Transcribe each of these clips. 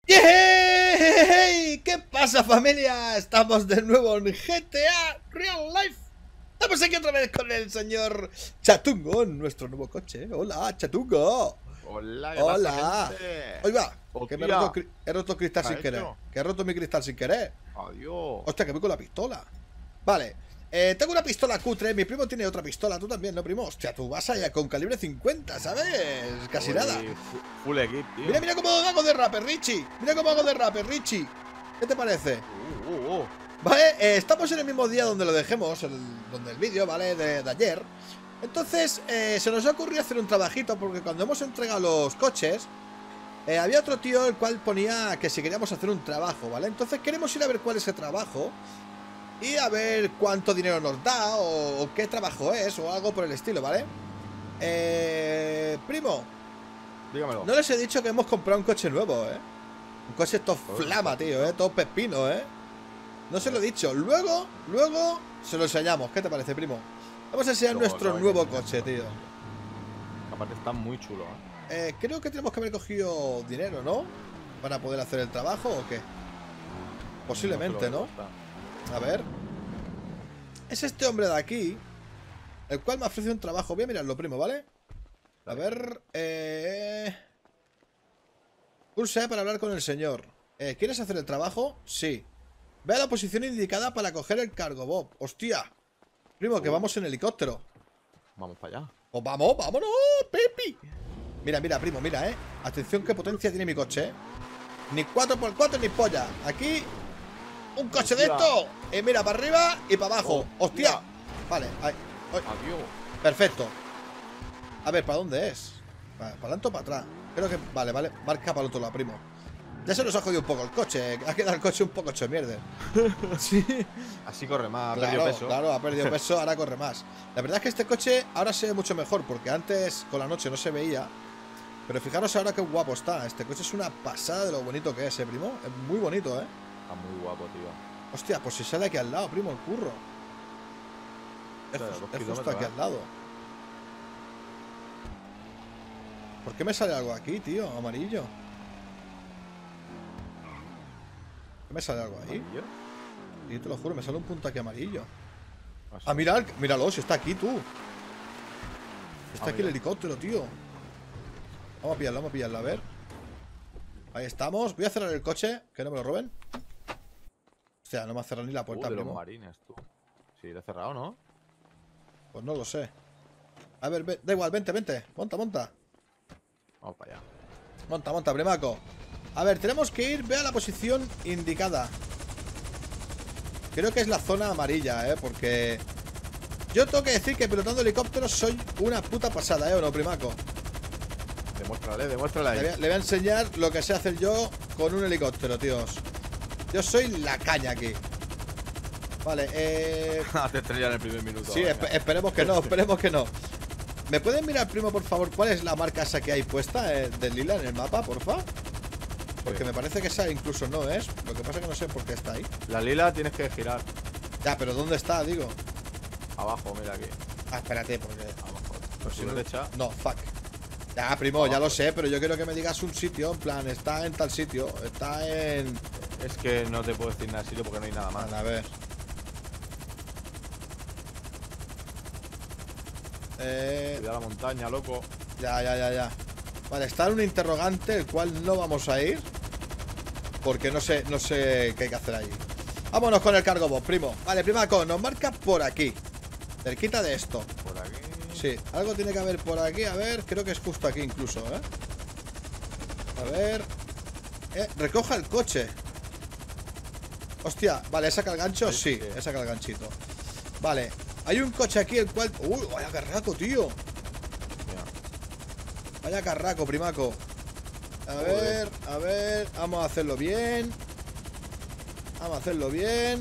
¡Yay! ¿Qué pasa, familia? Estamos de nuevo en GTA Real Life. Estamos aquí otra vez con el señor Chatungo en nuestro nuevo coche. Hola, Chatungo. Hola, ¿qué Hola. pasa, gente? Oiga, que me Hostia, he roto cristal ¿qué sin has querer. hecho? Que he roto mi cristal sin querer. Adiós. Hostia, que voy con la pistola. Vale, tengo una pistola cutre. Mi primo tiene otra pistola. Tú también, ¿no, primo? Hostia, tú vas allá con calibre 50, ¿sabes? Casi Uy, nada. Full equip, tío. Mira, mira cómo hago de rapper, Richie. Mira cómo hago de rapper, Richie. ¿Qué te parece? Uh. Vale, estamos en el mismo día donde lo dejemos, donde el vídeo, ¿vale? De ayer. Entonces, se nos ha ocurrido hacer un trabajito, porque cuando hemos entregado los coches, había otro tío el cual ponía que si queríamos hacer un trabajo, ¿vale? Entonces queremos ir a ver cuál es el trabajo y a ver cuánto dinero nos da o qué trabajo es o algo por el estilo, ¿vale? Primo, Dígamelo. no les he dicho que hemos comprado un coche nuevo, ¿eh? Un coche todo flama, tío, todo pepino, ¿eh? No se lo he dicho. Luego se lo enseñamos. ¿Qué te parece, primo? Vamos a enseñar Luego, nuestro claro, nuevo que- coche, tío. Aparte está muy chulo, ¿eh? Creo que tenemos que haber cogido dinero, ¿no? Para poder hacer el trabajo, ¿o qué? Posiblemente, ¿no? A ver. Es este hombre de aquí, el cual me ofrece un trabajo. Voy a mirarlo, primo, ¿vale? A ver. Pulsa para hablar con el señor. ¿Quieres hacer el trabajo? Sí. Ve a la posición indicada para coger el cargo, Bob. ¡Hostia! Primo, que vamos en helicóptero. Vamos para allá. Pues vamos, vámonos, Pepi. Mira, mira, primo, mira, Atención qué potencia tiene mi coche, Ni 4x4 ni polla. Aquí, un coche de Hostia. esto. Mira, para arriba y para abajo. ¡Hostia! Vale, ahí. Ay, Adiós. perfecto. A ver, ¿para dónde es? Vale, ¿para adelante o para atrás? Creo que... Vale, vale. Marca para el otro lado, primo. Ya se nos ha jodido un poco el coche. Ha quedado el coche un poco hecho mierda. Sí. Así corre más, ha Claro, perdido peso. claro, ha perdido peso, ahora corre más. La verdad es que este coche ahora se ve mucho mejor, porque antes con la noche no se veía. Pero fijaros ahora qué guapo está. Este coche es una pasada de lo bonito que es, primo. Es muy bonito, Está muy guapo, tío. Hostia, pues si sale aquí al lado, primo, el curro. Es, Hostia, es 2 justo kilómetros, aquí al lado. ¿Por qué me sale algo aquí, tío? Amarillo. ¿Qué me sale algo ahí? ¿Amarillo? Y te lo juro, me sale un punto aquí amarillo. Así. Ah, mira, míralo, si está aquí, tú. Está aquí el mira. helicóptero, tío. Vamos a pillarlo, a ver. Ahí estamos. Voy a cerrar el coche, que no me lo roben. Hostia, no me ha cerrado ni la puerta, De los primo. marines, tú. Sí, lo he cerrado, ¿no? Pues no lo sé. A ver, da igual, vente, vente. Monta, monta. Vamos para allá. Monta, monta, primaco. A ver, tenemos que ir, ve a la posición indicada. Creo que es la zona amarilla, porque... Yo tengo que decir que pilotando helicópteros soy una puta pasada, ¿o no, primaco? Demuéstrale ahí. Le voy a enseñar lo que sé hacer yo con un helicóptero, tíos. Yo soy la caña aquí. Vale, Te estrellas en el primer minuto. sí, venga. esperemos que no, esperemos que no. ¿Me pueden mirar, primo, por favor, cuál es la marca esa que hay puesta del lila en el mapa, porfa? Porque me parece que esa incluso no es. Lo que pasa es que no sé por qué está ahí. La lila tienes que girar. Ya, pero ¿dónde está, digo? Abajo, mira aquí. Ah, espérate, porque... Abajo. Pues Si si no no... te echa. No, fuck. Ya, primo, ya lo sé, pero yo quiero que me digas un sitio, en plan, está en tal sitio, está en... Es que no te puedo decir nada de sitio porque no hay nada más. A ver. Cuidado la montaña, loco. Ya. Vale, está en un interrogante, el cual no vamos a ir. Porque no sé qué hay que hacer ahí. Vámonos con el cargo Bob, primo. Vale, primaco, nos marca por aquí. Cerquita de esto. Por aquí. Sí, algo tiene que haber por aquí. A ver, creo que es justo aquí incluso, A ver. Recoja el coche. Hostia, vale, ¿saca el gancho? Sí, Sí. saca el ganchito. Vale, hay un coche aquí el cual... Uy, vaya carraco, tío. Mira. Vaya carraco, primaco. A ver, vamos a hacerlo bien. Vamos a hacerlo bien.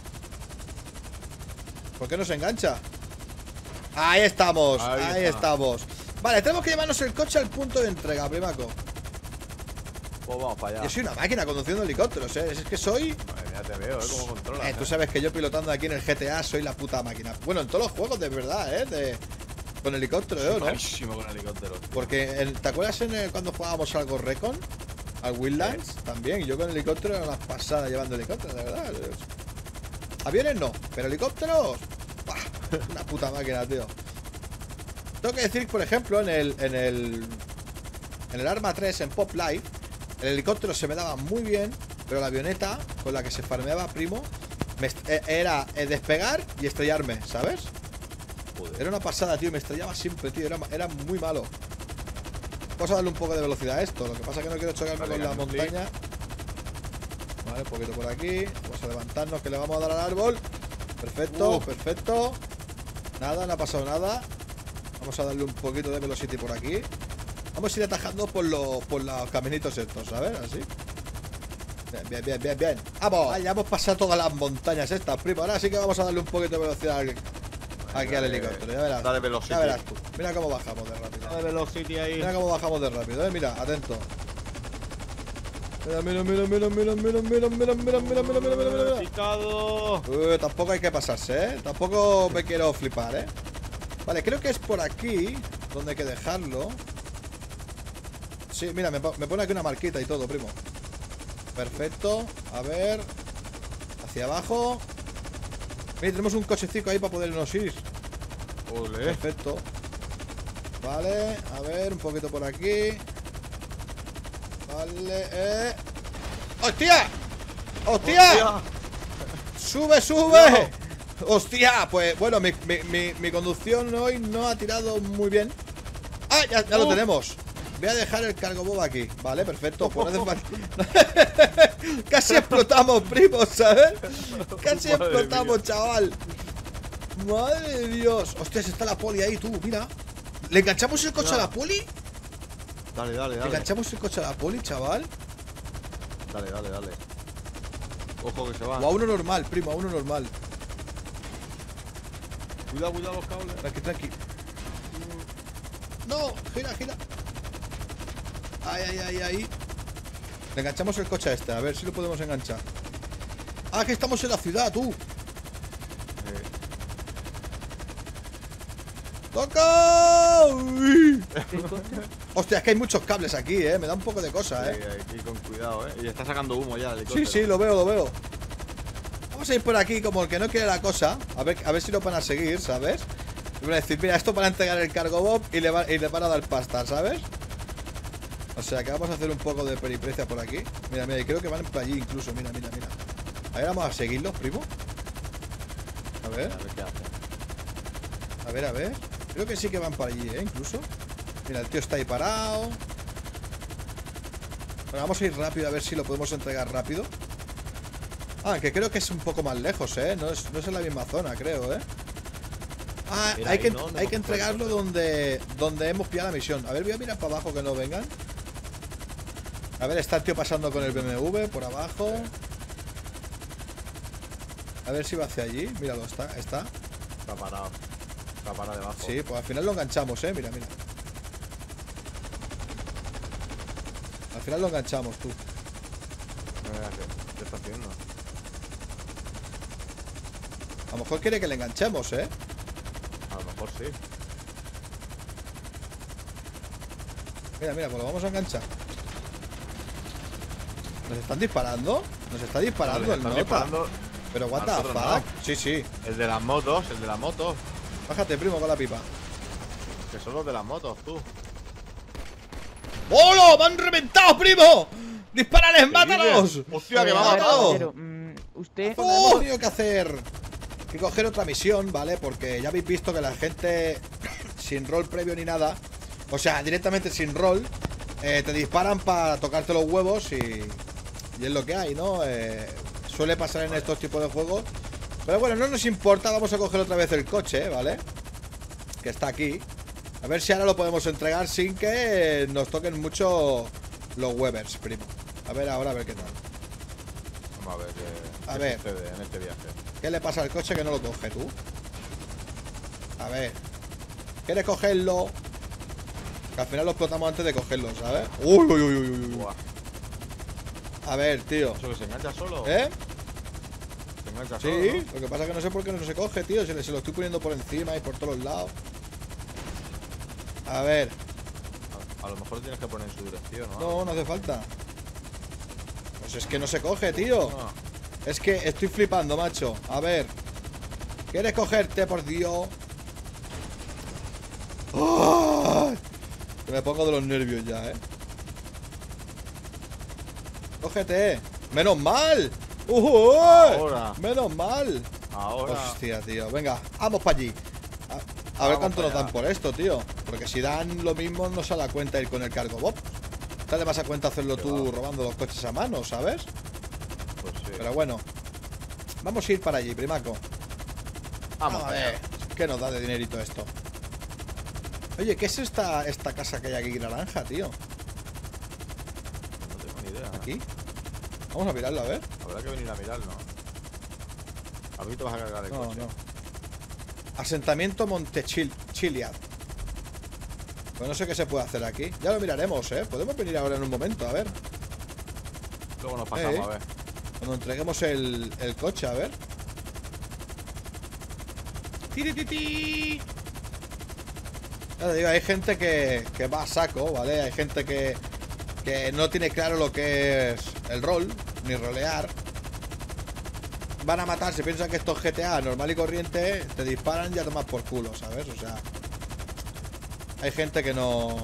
¿Por qué no se engancha? Ahí estamos, ahí estamos. Vale, tenemos que llevarnos el coche al punto de entrega, primaco. Pues vamos para allá. Yo soy una máquina conduciendo helicópteros, Es que soy... Madre mía, te veo, cómo controlas. Tú sabes que yo pilotando aquí en el GTA soy la puta máquina. Bueno, en todos los juegos, de verdad, con helicóptero, ¿no? Malísimo con helicópteros. Porque, ¿te acuerdas cuando jugábamos al Ghost Recon? Al Wildlands también. Yo con helicóptero era una pasada llevando helicópteros, de verdad. Aviones no, pero helicópteros. ¡Bah! Una puta máquina, tío. Tengo que decir, por ejemplo, en el Arma 3, en Pop Life, el helicóptero se me daba muy bien, pero la avioneta con la que se farmeaba, primo, era despegar y estrellarme, ¿sabes? Joder. Era una pasada, tío, me estrellaba siempre, tío, era muy malo. Vamos a darle un poco de velocidad a esto. Lo que pasa es que no quiero chocarme con la montaña. Vale, un poquito por aquí. Vamos a levantarnos, que le vamos a dar al árbol. Perfecto, perfecto. Nada, no ha pasado nada. Vamos a darle un poquito de velocity por aquí. Vamos a ir atajando por los caminitos estos, ¿sabes? Así. Bien. ¡Vamos! Ya hemos pasado todas las montañas estas, primo. Ahora sí que vamos a darle un poquito de velocidad aquí al helicóptero. Ya verás. Dale velocity. Ya verás tú. Mira cómo bajamos de rápido. Dale velocity ahí. Mira cómo bajamos de rápido, mira, atento. Mira. Tampoco hay que pasarse, Tampoco me quiero flipar, Vale, creo que es por aquí donde hay que dejarlo. Sí, mira, me pone aquí una marquita y todo, primo. Perfecto, a ver. Hacia abajo. Mira, tenemos un cochecito ahí para podernos ir. Ole. Perfecto. Vale, a ver, un poquito por aquí. Vale, ¡hostia! ¡Hostia! ¡Sube! No. ¡Hostia! Pues bueno, mi conducción hoy no ha tirado muy bien. ¡Ah! Ya lo tenemos. Voy a dejar el cargo bob aquí. Vale, perfecto. Pues no hace falta. Casi explotamos, primo, ¿sabes? Casi explotamos, chaval. Madre de Dios. Hostia, está la poli ahí, tú, mira. ¿Le enganchamos el coche a la poli? Dale. ¿Le enganchamos el coche a la poli, chaval? Dale. Ojo que se va. O a uno normal, primo, a uno normal. Cuidado los cables. Tranqui. No, gira. Ahí. Le enganchamos el coche a este, a ver si lo podemos enganchar. Ah, que estamos en la ciudad, tú. ¡Toca! Hostia, es que hay muchos cables aquí, me da un poco de cosa, Sí, aquí con cuidado, Y está sacando humo ya el helicóptero. Sí, lo veo. Vamos a ir por aquí como el que no quiere la cosa. A ver si lo van a seguir, ¿sabes? Y van a decir, mira, esto para entregar el cargo bob y le van a dar pasta, ¿sabes? O sea que vamos a hacer un poco de periprecia por aquí. Mira, y creo que van para allí incluso, mira. A ver, vamos a seguirlos, primo. A ver qué hace. A ver. Creo que sí que van para allí, incluso. Mira, el tío está ahí parado. Bueno, vamos a ir rápido a ver si lo podemos entregar rápido. Ah, que creo que es un poco más lejos, No es en la misma zona, creo, Ah, hay que entregarlo donde hemos pillado la misión. A ver, voy a mirar para abajo que no vengan. A ver, está el tío pasando con el BMW por abajo. A ver si va hacia allí. Míralo, está. Está parado debajo. Sí, pues al final lo enganchamos, mira. Al final lo enganchamos, tú. ¿Qué está haciendo? A lo mejor quiere que le enganchemos, A lo mejor sí. Mira, pues lo vamos a enganchar. ¿Nos están disparando? Nos está disparando el nota. Pero what the fuck. No. Sí. El de las motos. Bájate, primo, con la pipa. Que son los de las motos, tú. ¡Holo! ¡Me han reventado, primo! ¡Dispárales, mátalos! ¡Hostia, que me ha matado! Usted hemos tenido que coger otra misión, ¿vale? Porque ya habéis visto que la gente sin rol previo ni nada, o sea, directamente sin rol, te disparan para tocarte los huevos y es lo que hay, ¿no? Suele pasar en estos tipos de juegos. Pero bueno, no nos importa, vamos a coger otra vez el coche, ¿vale? Que está aquí. A ver si ahora lo podemos entregar sin que nos toquen mucho los Webers, primo. A ver ahora, a ver qué tal. Vamos a ver qué sucede en este viaje. ¿Qué le pasa al coche que no lo coge tú? A ver. ¿Quieres cogerlo? Que al final lo explotamos antes de cogerlo, ¿sabes? Uy. A ver, tío. ¿Eso que se engancha solo? ¿Se engancha solo? Sí, ¿no? Lo que pasa es que no sé por qué no se coge, tío. Se lo estoy poniendo por encima y por todos los lados. A ver. A lo mejor tienes que poner en su dirección, ¿no? No hace falta. Pues es que no se coge, tío. Es que estoy flipando, macho. A ver. ¿Quieres cogerte, por Dios? ¡Oh! Me pongo de los nervios ya, Cógete. ¡Menos mal! Ahora. ¡Menos mal! Ahora. Hostia, tío. Venga, vamos para allí. A ver cuánto nos dan por esto, tío. Porque si dan lo mismo, no sale a cuenta ir con el cargo Bob. Sale más a cuenta hacerlo tú robando los coches a mano, ¿sabes? Pues sí. Pero bueno. Vamos a ir para allí, primaco. Vamos a ver. ¿Qué nos da de dinerito esto? Oye, ¿qué es esta casa que hay aquí naranja, tío? No tengo ni idea. ¿Aquí? Vamos a mirarlo, a ver. Habrá que venir a mirarlo. A mí te vas a cargar el coche. No. Asentamiento Montechiliad. Pues no sé qué se puede hacer aquí. Ya lo miraremos, Podemos venir ahora en un momento, a ver. Luego nos pasamos, a ver. Cuando entreguemos el coche, a ver. ¡Tirititi! Ya te digo, hay gente que va a saco, ¿vale? Hay gente que no tiene claro lo que es el rol, ni rolear. Van a matar, si piensan que esto es GTA normal y corriente, te disparan y ya tomas por culo, ¿sabes? O sea, hay gente que no...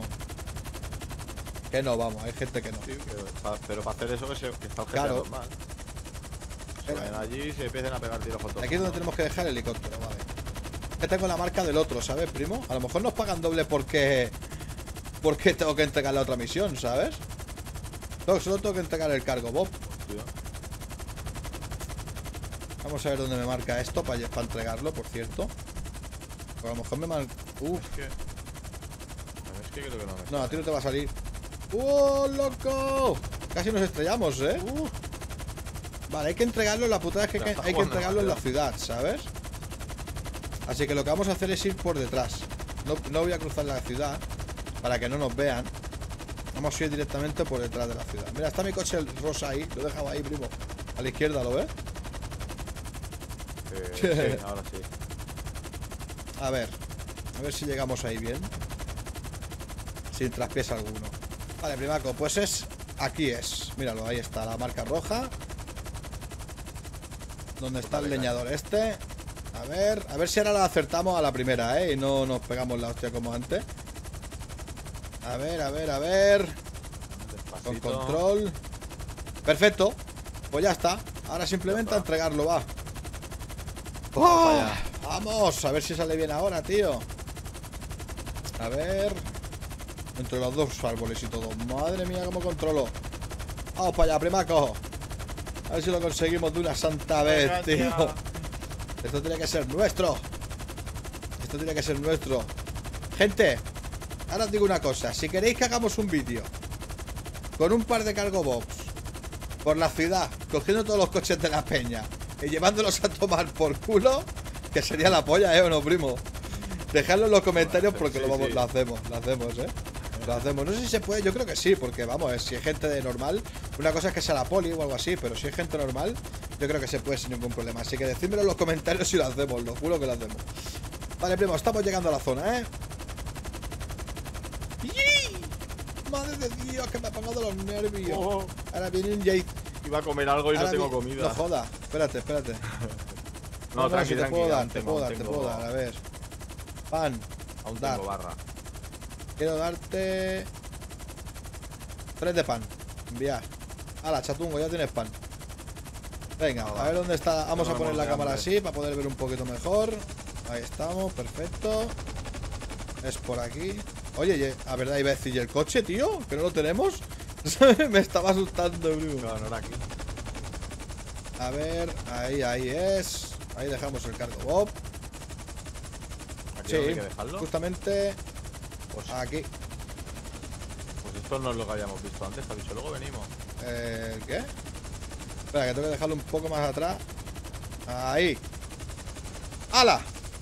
vamos, hay gente que no. Sí, pero para hacer eso que está el GTA Claro. normal. Se vayan allí y se empiecen a pegar tiros con todo. Aquí es donde tenemos que dejar el helicóptero, vale. Que tengo la marca del otro, ¿sabes, primo? A lo mejor nos pagan doble porque tengo que entregar la otra misión, ¿sabes? Solo tengo que entregar el cargo Bob. Tío. Vamos a ver dónde me marca esto para entregarlo, por cierto. O a lo mejor me marca... Es que creo que no me... No, a ti no te va a salir. Loco! Casi nos estrellamos, Vale, hay que entregarlo. La putada es que hay que entregarlo en la ciudad, ¿sabes? Así que lo que vamos a hacer es ir por detrás. No voy a cruzar la ciudad para que no nos vean. Vamos a ir directamente por detrás de la ciudad. Mira, está mi coche rosa ahí. Lo he dejado ahí, primo. A la izquierda, ¿lo ves? Sí, ahora sí. A ver si llegamos ahí bien. Sin traspiés alguno. Vale, primaco, pues aquí es. Míralo, ahí está la marca roja. ¿Dónde está el leñador este? A ver si ahora la acertamos a la primera, y no nos pegamos la hostia como antes. A ver. Con control. Perfecto. Pues ya está. Ahora simplemente a entregarlo, va. ¡Oh! Vamos, a ver si sale bien ahora, tío. A ver. Entre los dos árboles y todo. Madre mía, cómo controlo. Vamos para allá, primaco. A ver si lo conseguimos de una santa vez, tío. Esto tiene que ser nuestro. Gente, ahora os digo una cosa. Si queréis que hagamos un vídeo con un par de cargo box por la ciudad, cogiendo todos los coches de la peña y llevándolos a tomar por culo, que sería la polla, ¿o no, primo? Dejadlo en los comentarios porque lo hacemos, Lo hacemos. No sé si se puede, yo creo que sí, porque vamos, si hay gente de normal, una cosa es que sea la poli o algo así, pero si hay gente normal, yo creo que se puede sin ningún problema. Así que decídmelo en los comentarios si lo hacemos, lo juro que lo hacemos. Vale, primo, estamos llegando a la zona, Madre de Dios, que me pongo de los nervios. Ahora viene un Jade. Iba a comer algo y no tengo comida. No joda, espérate. No, tranqui, te puedo dar, a ver. Pan. Aún tengo barra. Quiero darte 3 de pan. Enviar. Hala, chatungo, ya tienes pan. Venga, a ver dónde está. Vamos a poner la cámara así para poder ver un poquito mejor. Ahí estamos, perfecto. Es por aquí. Oye, a verdad iba a decir, ¿y el coche, tío? ¿Que no lo tenemos? Me estaba asustando, primo. No, no era aquí. A ver, ahí es. Ahí dejamos el cargo Bob. ¿Aquí hay que dejarlo? Justamente pues aquí. Pues esto no es lo que habíamos visto antes, te ha dicho, luego venimos. ¿Qué? Espera, que tengo que dejarlo un poco más atrás. Ahí. ¡Hala!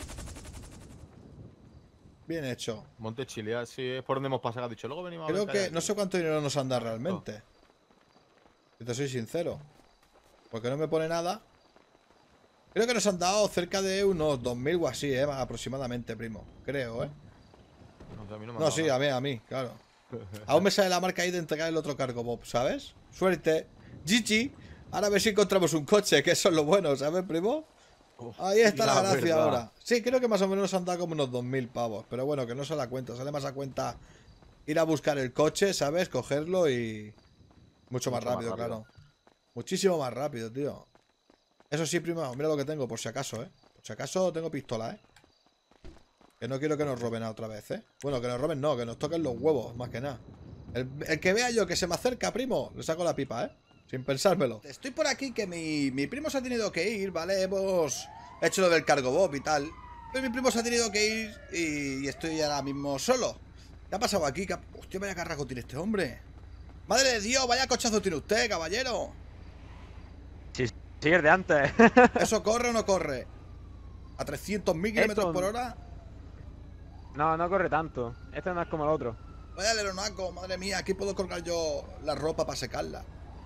Bien hecho. Montechiliad, sí, es por donde hemos pasado, ha dicho, luego venimos. Creo que no sé cuánto dinero nos han dado realmente. Si te soy sincero. Porque no me pone nada. Creo que nos han dado cerca de unos 2000 o así, aproximadamente, primo. Creo, No, a mí no me No, sí, a mí, claro. Aún me sale la marca ahí de entregar el otro cargo, Bob, ¿sabes? Suerte. GG. Ahora a ver si encontramos un coche, que eso es lo bueno, ¿sabes, primo? Ahí está la gracia verdad. ahora. Sí, creo que más o menos nos han dado como unos 2000 pavos. Pero bueno, que no se da cuenta. Sale más a cuenta ir a buscar el coche, ¿sabes? Cogerlo y... Mucho más rápido, claro. Muchísimo más rápido, tío. Eso sí, primo, mira lo que tengo, por si acaso, ¿eh? Por si acaso tengo pistola, ¿eh? Que no quiero que nos roben otra vez, ¿eh? Bueno, que nos roben no, que nos toquen los huevos, más que nada. El que vea yo que se me acerca, primo, le saco la pipa, ¿eh? Sin pensármelo. Estoy por aquí que mi primo se ha tenido que ir, ¿vale? Hemos hecho lo del cargo bob y tal. Pero mi primo se ha tenido que ir y estoy ahora mismo solo. ¿Qué ha pasado aquí? Hostia, vaya carraco tiene este hombre. ¡Madre de Dios! ¡Vaya cochazo tiene usted, caballero! Sí, sí, es de antes. ¿Eso corre o no corre? ¿A 300.000 kilómetros por hora? No, no corre tanto. Este no es como el otro. Vaya leronaco, madre mía, aquí puedo colgar yo la ropa para secarla.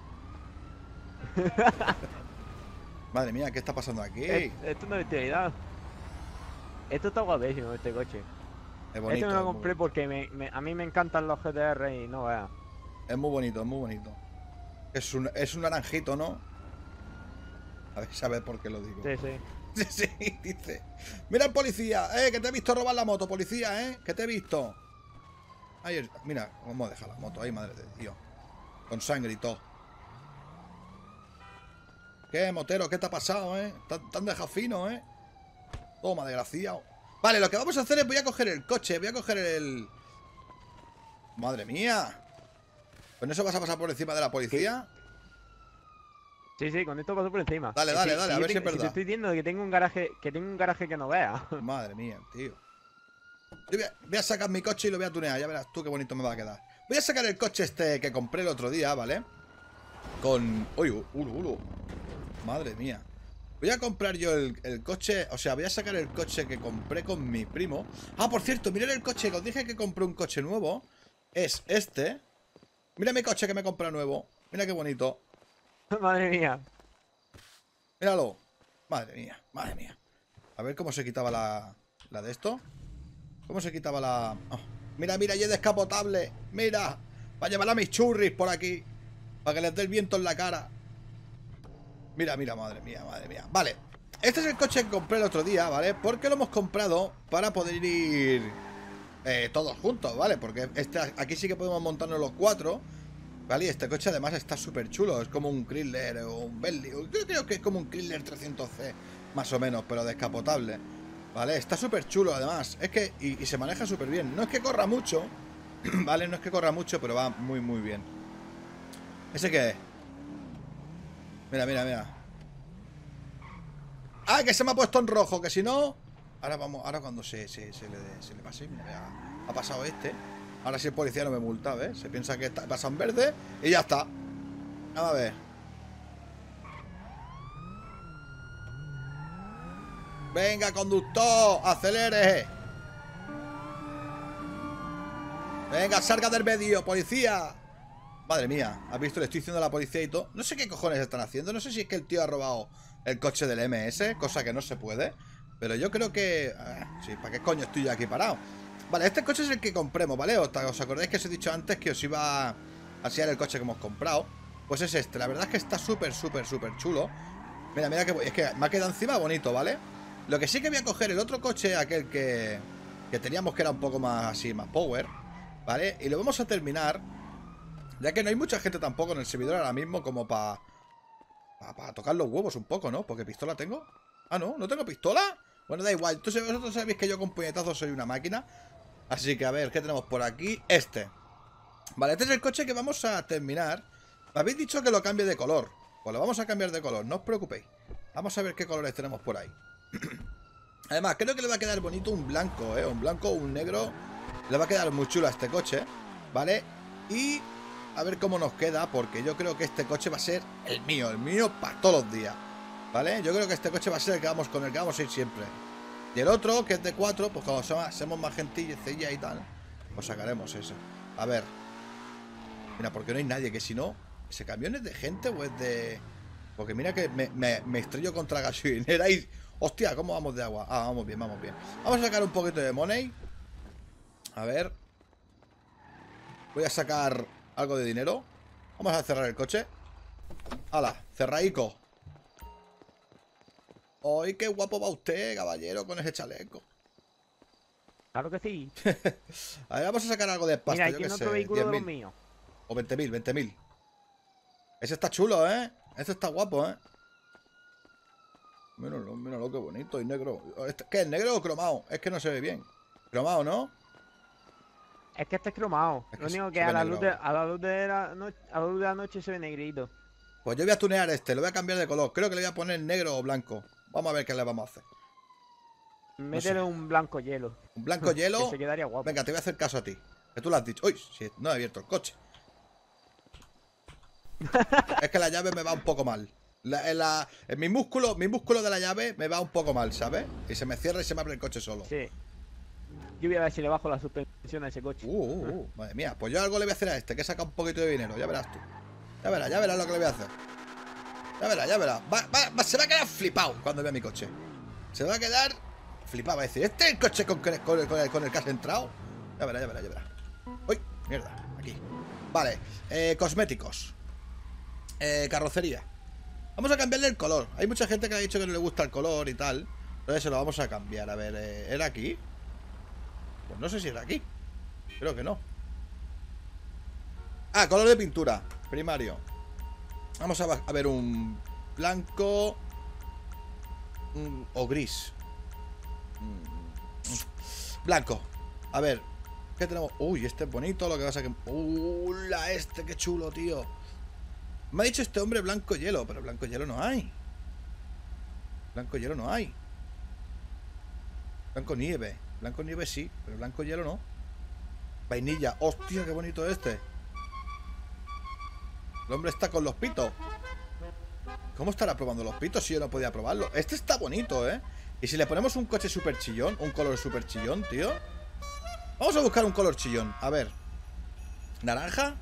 Madre mía, ¿qué está pasando aquí? Esto es una bestialidad. Esto está guapísimo, este coche. Es bonito. Este me lo compré porque a mí me encantan los GTR y no veas. Es muy bonito, es muy bonito. Es un naranjito, ¿no? A ver, ¿sabes por qué lo digo? Sí, sí. Sí, sí, dice. Mira el policía, que te he visto robar la moto, policía, que te he visto. Ahí, mira, vamos a dejar la moto ahí, madre de Dios. Con sangre y todo. ¿Qué, motero? ¿Qué te ha pasado, Te han dejado fino, Toma, desgraciado. Vale, lo que vamos a hacer es voy a coger el coche, voy a coger el... Madre mía. ¿Con eso vas a pasar por encima de la policía? Sí, sí, con esto paso por encima. Dale, dale, dale, a ver si es Te verdad. estoy diciendo que tengo un garaje que no veas. Madre mía, tío. Yo voy a sacar mi coche y lo voy a tunear. Ya verás tú qué bonito me va a quedar. Voy a sacar el coche este que compré el otro día, ¿vale? Con... Uy, madre mía. Voy a comprar yo el coche. O sea, voy a sacar el coche que compré con mi primo. Ah, por cierto, mirad el coche que os dije que compré un coche nuevo. Es este. Mira mi coche que me compré nuevo. Mira qué bonito. Madre mía. Míralo. Madre mía, madre mía. A ver cómo se quitaba la de esto. ¿Cómo se quitaba la...? Oh, mira, mira, y es descapotable. Mira, para llevar a mis churris por aquí. Para que les dé el viento en la cara. Mira, mira, madre mía, madre mía. Vale, este es el coche que compré el otro día, ¿vale? Porque lo hemos comprado para poder ir todos juntos, ¿vale? Porque aquí sí que podemos montarnos los cuatro, ¿vale? Y este coche además está súper chulo. Es como un Chrysler o un Bentley. Yo creo que es como un Chrysler 300C, más o menos, pero descapotable. Vale, está súper chulo además. Es que, y se maneja súper bien. No es que corra mucho, ¿vale? No es que corra mucho, pero va muy, muy bien. ¿Ese qué es? Mira, mira, mira. ¡Ah, que se me ha puesto en rojo! Que si no... Ahora vamos, ahora cuando se le pase. Mira, ha pasado este. Ahora si el policía no me multa, ¿ves? Se piensa que pasa en verde y ya está. Vamos a ver. Venga, conductor, acelere. Venga, salga del medio, policía. Madre mía, ¿has visto? Le estoy diciendo a la policía y todo. No sé qué cojones están haciendo. No sé si es que el tío ha robado el coche del MS, cosa que no se puede. Pero yo creo que... sí, ¿para qué coño estoy yo aquí parado? Vale, este coche es el que compremos, ¿vale? ¿Os acordáis que os he dicho antes que os iba a enseñar el coche que hemos comprado? Pues es este. La verdad es que está súper, súper, súper chulo. Mira, mira que... Es que me ha quedado encima bonito, ¿vale? Lo que sí que voy a coger el otro coche, aquel que teníamos, que era un poco más así, más power, ¿vale? Y lo vamos a terminar, ya que no hay mucha gente tampoco en el servidor ahora mismo como para tocar los huevos un poco, ¿no? Porque pistola tengo. Ah, ¿no? ¿No tengo pistola? Bueno, da igual. Entonces vosotros sabéis que yo con puñetazos soy una máquina. Así que a ver, ¿qué tenemos por aquí? Vale, este es el coche que vamos a terminar. Me habéis dicho que lo cambie de color. Pues lo vamos a cambiar de color, no os preocupéis. Vamos a ver qué colores tenemos por ahí. Además, creo que le va a quedar bonito un blanco, un blanco o un negro. Le va a quedar muy chulo a este coche, ¿vale? Y a ver cómo nos queda, porque yo creo que este coche va a ser el mío para todos los días, ¿vale? Yo creo que este coche va a ser el que con el que vamos a ir siempre. Y el otro, que es de 4, pues cuando seamos más gentillas y tal, pues sacaremos ese. A ver. Mira, porque no hay nadie, que si no... ¿Ese camión es de gente o es de...? Porque mira que me estrello contra la gasolinera y... Hostia, ¿cómo vamos de agua? Ah, vamos bien, vamos bien. Vamos a sacar un poquito de money. A ver. Voy a sacar algo de dinero. Vamos a cerrar el coche. ¡Hala! Cerraico. ¡Ay, qué guapo va usted, caballero, con ese chaleco! Claro que sí. A ver, vamos a sacar algo de pasta. Mira, yo aquí qué en sé, otro vehículo de los 10.000. míos. O 20.000, 20.000. Ese está chulo, ¿eh? Ese está guapo, ¿eh? Míralo, míralo, qué bonito. Y negro. ¿Qué es negro o cromado? Es que no se ve bien. Cromado, ¿no? Es que este es cromado. Es que Lo único se que ve a la negro luz de, ahora. a la luz de la noche, a la luz de la noche se ve negrito. Pues yo voy a tunear este. Lo voy a cambiar de color. Creo que le voy a poner negro o blanco. Vamos a ver qué le vamos a hacer. No sé. Métele un blanco hielo. Un blanco Que hielo. se quedaría guapo. Venga, te voy a hacer caso a ti. Que tú lo has dicho. Uy, si no he abierto el coche. Es que la llave me va un poco mal. En mi músculo de la llave me va un poco mal, ¿sabes? Y se me cierra y se me abre el coche solo. Sí. Yo voy a ver si le bajo la suspensión a ese coche. Madre mía. Pues yo algo le voy a hacer a este, que saca un poquito de dinero. Ya verás tú. Ya verás lo que le voy a hacer. Ya verás, ya verás. Se va a quedar flipado cuando vea mi coche. Se va a quedar flipado. Va a decir, ¿este es el coche con el que has entrado? Ya verás, ya verás, ya verás. Uy, mierda, aquí. Vale, cosméticos. Carrocería. Vamos a cambiarle el color. Hay mucha gente que ha dicho que no le gusta el color y tal. Entonces se lo vamos a cambiar. A ver, ¿era aquí? Pues no sé si era aquí. Creo que no. Ah, color de pintura. Primario. Vamos a ver un blanco o gris. Blanco. A ver, ¿qué tenemos? Uy, este es bonito. Lo que pasa que... ¡Hola! Este, qué chulo, tío. Me ha dicho este hombre blanco hielo, pero blanco hielo no hay. Blanco hielo no hay. Blanco nieve. Blanco nieve sí, pero blanco hielo no. Vainilla. ¡Hostia, qué bonito este! El hombre está con los pitos. ¿Cómo estará probando los pitos si yo no podía probarlo? Este está bonito, ¿eh? Y si le ponemos un coche super chillón, un color super chillón, tío. Vamos a buscar un color chillón. A ver. ¿Naranja?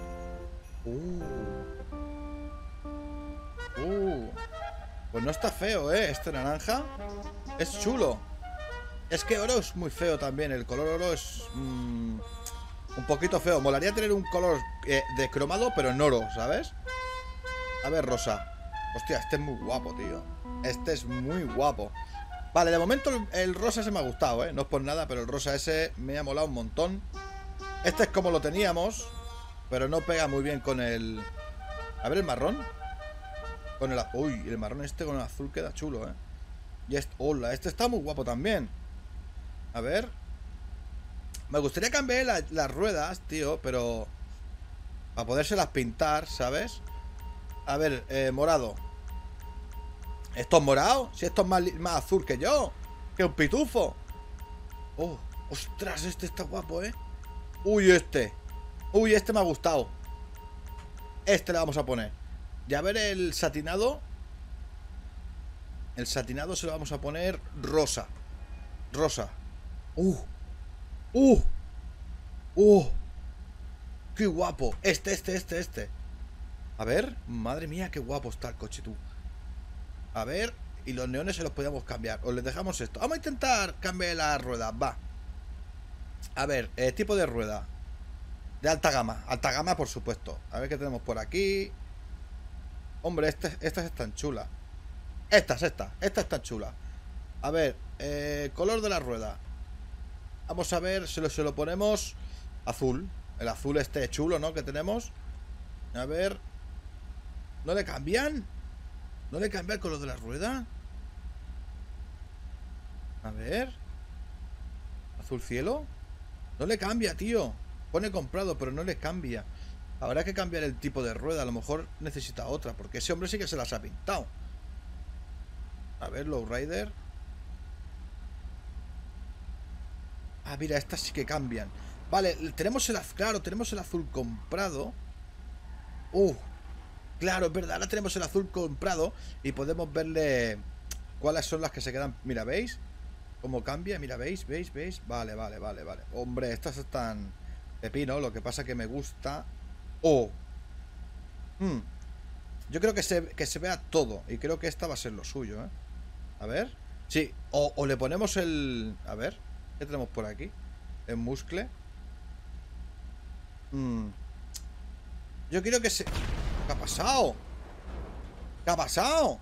Pues no está feo, ¿eh? Este naranja es chulo. Es que oro es muy feo también. El color oro es un poquito feo. Molaría tener un color de cromado, pero en oro, ¿sabes? A ver, rosa. Hostia, este es muy guapo, tío. Este es muy guapo. Vale, de momento el rosa ese me ha gustado, ¿eh? No es por nada, pero el rosa ese me ha molado un montón. Este es como lo teníamos, pero no pega muy bien con el... A ver, el marrón. Con el... Uy, el marrón este con el azul queda chulo, ¿eh? Y este... Hola, este está muy guapo también. A ver. Me gustaría cambiar las ruedas, tío, pero... Para podérselas pintar, ¿sabes? A ver, morado. ¿Esto es morado? Si esto es más azul que yo. Que un pitufo. Oh, ostras, este está guapo, ¿eh? Uy, este. Uy, este me ha gustado. Este le vamos a poner. Y a ver el satinado. El satinado se lo vamos a poner rosa. Rosa. Qué guapo. Este. A ver, madre mía, qué guapo está el coche, tú. A ver, y los neones se los podíamos cambiar. O les dejamos esto. Vamos a intentar cambiar las ruedas, va. A ver, tipo de rueda. De alta gama. Alta gama, por supuesto. A ver qué tenemos por aquí. Hombre, estas están chulas. Estas están chulas. A ver, color de la rueda. Vamos a ver, se lo ponemos azul. El azul este chulo, ¿no? Que tenemos. A ver. ¿No le cambian? ¿No le cambia el color de la rueda? A ver. ¿Azul cielo? No le cambia, tío. Pone comprado, pero no le cambia. Habrá que cambiar el tipo de rueda. A lo mejor necesita otra, porque ese hombre sí que se las ha pintado. A ver, Lowrider. Ah, mira, estas sí que cambian. Vale, tenemos el azul, claro, tenemos el azul comprado. Claro, es verdad, ahora tenemos el azul comprado y podemos verle cuáles son las que se quedan. Mira, ¿veis? Cómo cambia, mira, ¿veis? Vale. Hombre, estas están pepino, lo que pasa que me gusta. Yo creo que se vea todo y creo que esta va a ser lo suyo, ¿eh? A ver. Sí, o le ponemos el... A ver, ¿qué tenemos por aquí? El muscle. Yo quiero que se... ¿Qué ha pasado? ¿Qué ha pasado?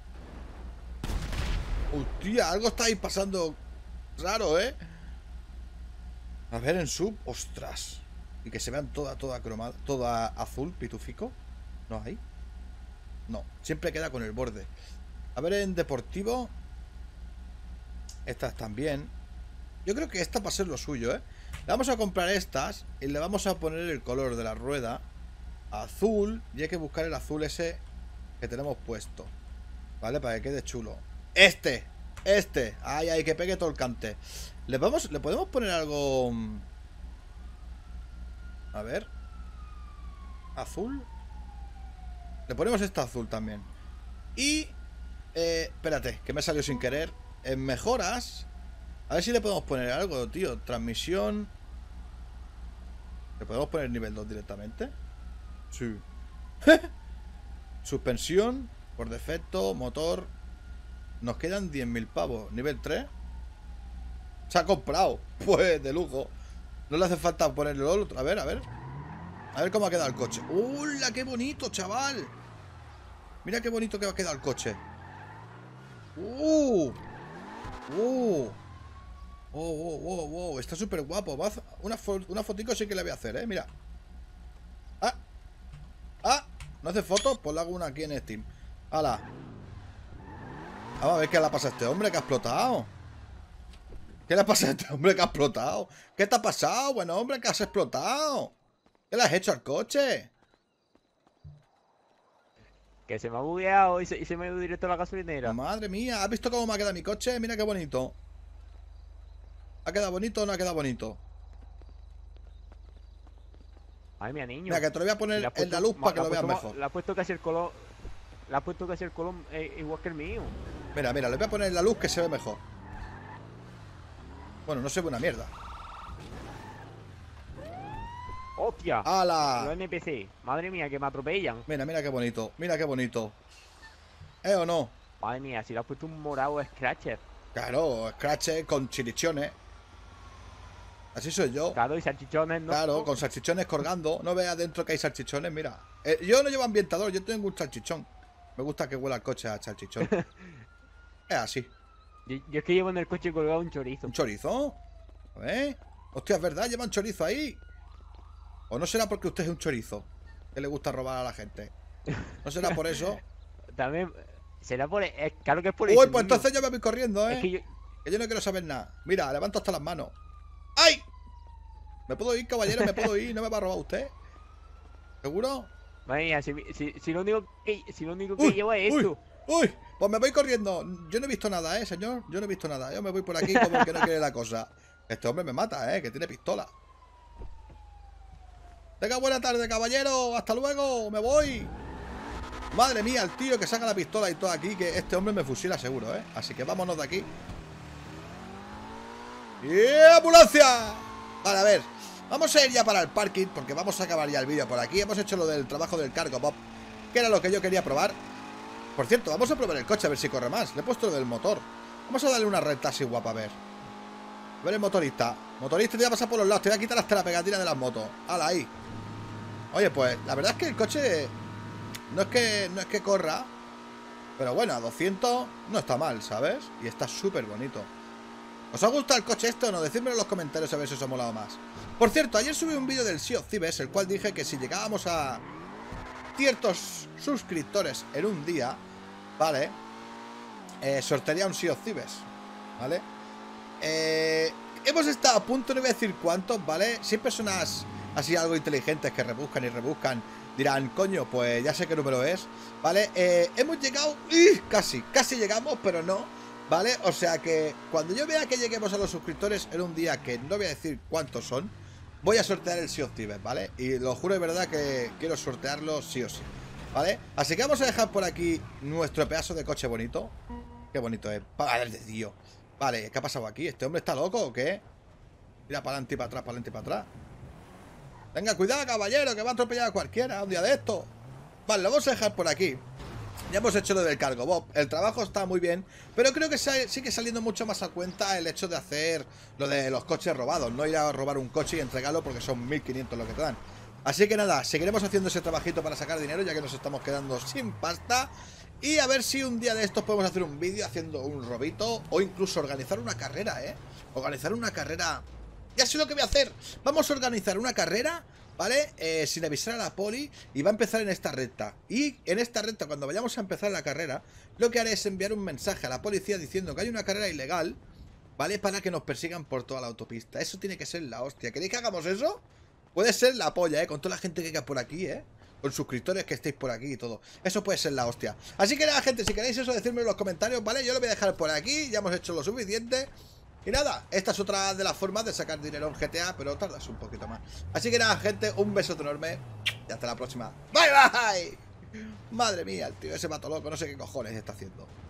Hostia, algo está ahí pasando raro, ¿eh? A ver, en sub, ostras. Y que se vean toda cromada, toda azul, pitufico. ¿No hay? No, siempre queda con el borde. A ver, en deportivo. Estas también. Yo creo que esta va a ser lo suyo, ¿eh? Le vamos a comprar estas y le vamos a poner el color de la rueda azul. Y hay que buscar el azul ese que tenemos puesto, ¿vale? Para que quede chulo. Este. Ay, ay, que pegue todo el cante. Le podemos poner algo... A ver. Azul. Le ponemos esta azul también. Y... espérate, que me salió sin querer. En mejoras... A ver si le podemos poner algo, tío. Transmisión. ¿Le podemos poner nivel 2 directamente? Sí. Suspensión. Por defecto. Motor. Nos quedan 10.000 pavos. Nivel 3. Se ha comprado. Pues de lujo. No le hace falta ponerle el otro. A ver, a ver. A ver cómo ha quedado el coche. ¡Hola! ¡Qué bonito, chaval! Mira qué bonito que ha quedado el coche. ¡Oh! Está súper guapo. Una fotico sí que le voy a hacer, mira. ¿No hace fotos? Pues le hago una aquí en Steam. ¡Hala! Vamos a ver qué le pasa a este hombre que ha explotado. ¿Qué le pasa a este hombre que ha explotado? ¿Qué te ha pasado, buen hombre, que has explotado? ¿Qué le has hecho al coche? Que se me ha bugueado y se me ha ido directo a la gasolinera. Madre mía, ¿has visto cómo me ha quedado mi coche? Mira qué bonito. ¿Ha quedado bonito o no ha quedado bonito? Ay, mi niño. Mira, que te lo voy a poner en la luz para que lo veas mejor. Le has puesto casi el color. Le has puesto casi el color igual que el mío. Mira, le voy a poner en la luz que se ve mejor. Bueno, no se ve una mierda. ¡Hostia! ¡Hala! Los NPC. Madre mía, que me atropellan. Mira qué bonito. Mira qué bonito. ¿Eh o no? Madre mía, si le has puesto un morado Scratcher. Claro, Scratcher con chilichones. Así soy yo. Claro, y salchichones, ¿no? Claro, con salchichones colgando. No veas adentro que hay salchichones, mira. Yo no llevo ambientador, yo tengo un salchichón. Me gusta que huela el coche a salchichón. Es así. Yo es que llevo en el coche colgado un chorizo. ¿Un chorizo? A ver. Hostia, es verdad, lleva un chorizo ahí. ¿O no será porque usted es un chorizo? Que le gusta robar a la gente. ¿No será por eso? También... Será por... claro que es por eso. Uy, pues entonces yo me voy corriendo, Es que yo no quiero saber nada. Mira, levanto hasta las manos. ¡Ay! ¿Me puedo ir, caballero? ¿Me puedo ir? ¿No me va a robar usted? ¿Seguro? Madre mía, si lo único que llevo es esto. ¡Uy! Pues me voy corriendo. Yo no he visto nada, señor. Yo no he visto nada. Yo me voy por aquí como que no quiere la cosa. Este hombre me mata, que tiene pistola. Tenga buena tarde, caballero. Hasta luego. Me voy. Madre mía, el tío que saca la pistola y todo aquí. Que este hombre me fusila seguro, Así que vámonos de aquí. ¡Y ambulancia! Vale, a ver. Vamos a ir ya para el parking porque vamos a acabar ya el vídeo por aquí. Hemos hecho lo del trabajo del cargo Bob, que era lo que yo quería probar. Por cierto, vamos a probar el coche a ver si corre más. Le he puesto lo del motor. Vamos a darle una recta así guapa, a ver. A ver el motorista. Motorista, te voy a pasar por los lados. Te voy a quitar hasta la pegatina de las motos. ¡Hala, ahí! Oye, pues la verdad es que el coche no es que corra, pero bueno, a 200 no está mal, ¿sabes? Y está súper bonito. ¿Os ha gustado el coche esto o no? Decídmelo en los comentarios a ver si os ha molado más. Por cierto, ayer subí un vídeo del Sea of Thieves, el cual dije que si llegábamos a ciertos suscriptores en un día, ¿vale? Sortearía un Sea of Thieves, ¿vale? Hemos estado a punto, no voy a decir cuántos, ¿vale? Si hay personas así algo inteligentes que rebuscan y rebuscan, dirán, coño, pues ya sé qué número es, ¿vale? Hemos llegado, casi llegamos, pero no, ¿vale? O sea que cuando yo vea que lleguemos a los suscriptores en un día, que no voy a decir cuántos son, voy a sortear el Sea of Thieves, ¿vale? Y lo juro de verdad que quiero sortearlo sí o sí, ¿vale? Así que vamos a dejar por aquí nuestro pedazo de coche bonito. Qué bonito es, padre de Dios. Vale, ¿qué ha pasado aquí? ¿Este hombre está loco o qué? Mira, para adelante y para atrás, para adelante y para atrás. Venga, cuidado, caballero, que va a atropellar a cualquiera un día de esto. Vale, lo vamos a dejar por aquí. Ya hemos hecho lo del cargo Bob. El trabajo está muy bien, pero creo que sigue saliendo mucho más a cuenta el hecho de hacer lo de los coches robados. No ir a robar un coche y entregarlo porque son 1500 lo que te dan. Así que nada, seguiremos haciendo ese trabajito para sacar dinero, ya que nos estamos quedando sin pasta. Y a ver si un día de estos podemos hacer un vídeo haciendo un robito. O incluso organizar una carrera, organizar una carrera. Ya sé lo que voy a hacer. Vamos a organizar una carrera, ¿vale? Sin avisar a la poli. Y va a empezar en esta recta. Y en esta recta, cuando vayamos a empezar la carrera, lo que haré es enviar un mensaje a la policía diciendo que hay una carrera ilegal, ¿vale? Para que nos persigan por toda la autopista. Eso tiene que ser la hostia. ¿Queréis que hagamos eso? Puede ser la polla, con toda la gente que queda por aquí, con suscriptores que estéis por aquí y todo. Eso puede ser la hostia. Así que nada, gente, si queréis eso, decírmelo en los comentarios, ¿vale? Yo lo voy a dejar por aquí, ya hemos hecho lo suficiente. Y nada, esta es otra de las formas de sacar dinero en GTA, pero tardas un poquito más. Así que nada, gente, un besote enorme y hasta la próxima. ¡Bye, bye! Madre mía, el tío ese mato loco, no sé qué cojones está haciendo.